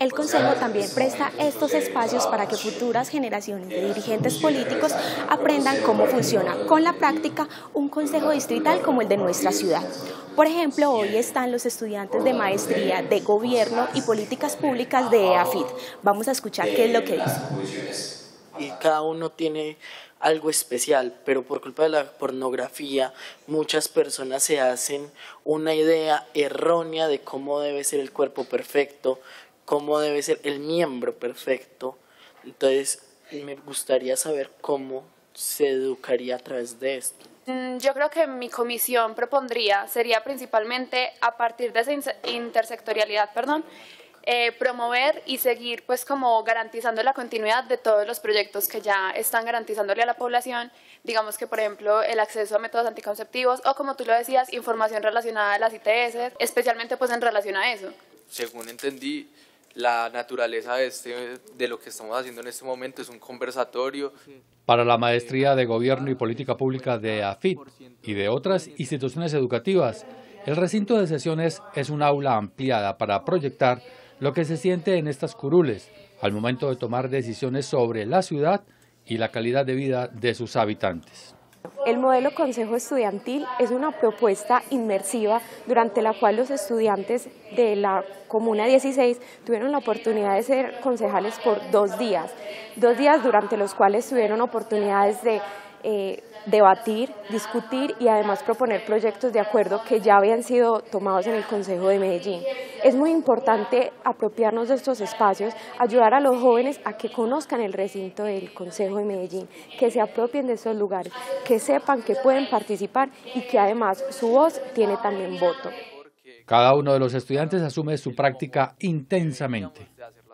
El Consejo también presta estos espacios para que futuras generaciones de dirigentes políticos aprendan cómo funciona con la práctica un consejo distrital como el de nuestra ciudad. Por ejemplo, hoy están los estudiantes de Maestría de Gobierno y Políticas Públicas de EAFIT. Vamos a escuchar qué es lo que dicen. Y cada uno tiene algo especial, pero por culpa de la pornografía muchas personas se hacen una idea errónea de cómo debe ser el cuerpo perfecto, cómo debe ser el miembro perfecto. Entonces me gustaría saber cómo se educaría a través de esto. Yo creo que mi comisión sería principalmente a partir de esa intersectorialidad, promover y seguir pues como garantizando la continuidad de todos los proyectos que ya están garantizándole a la población, digamos que por ejemplo el acceso a métodos anticonceptivos o como tú lo decías, información relacionada a las ITS, especialmente pues en relación a eso. Según entendí, la naturaleza de lo que estamos haciendo en este momento es un conversatorio. Para la Maestría de Gobierno y Política Pública de EAFIT y de otras instituciones educativas, el recinto de sesiones es un aula ampliada para proyectar lo que se siente en estas curules al momento de tomar decisiones sobre la ciudad y la calidad de vida de sus habitantes. El modelo Consejo Estudiantil es una propuesta inmersiva durante la cual los estudiantes de la Comuna 16 tuvieron la oportunidad de ser concejales por 2 días durante los cuales tuvieron oportunidades de debatir, discutir y además proponer proyectos de acuerdo que ya habían sido tomados en el Consejo de Medellín. Es muy importante apropiarnos de estos espacios, ayudar a los jóvenes a que conozcan el recinto del Consejo de Medellín, que se apropien de estos lugares, que sepan que pueden participar y que además su voz tiene también voto. Cada uno de los estudiantes asume su práctica intensamente.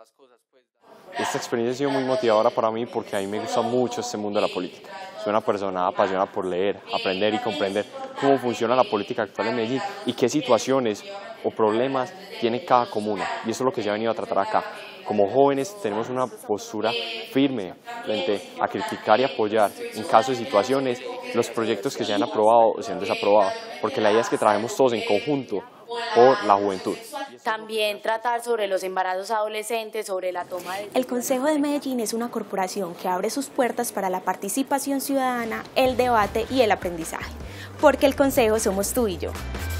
Esta experiencia ha sido muy motivadora para mí porque a mí me gusta mucho este mundo de la política. Soy una persona apasionada por leer, aprender y comprender cómo funciona la política actual en Medellín y qué situaciones o problemas tiene cada comuna. Y eso es lo que se ha venido a tratar acá. Como jóvenes tenemos una postura firme frente a criticar y apoyar en caso de situaciones los proyectos que se han aprobado o se han desaprobado, porque la idea es que trabajemos todos en conjunto por la juventud. También tratar sobre los embarazos adolescentes, sobre la toma de... El Consejo de Medellín es una corporación que abre sus puertas para la participación ciudadana, el debate y el aprendizaje, porque el Consejo somos tú y yo.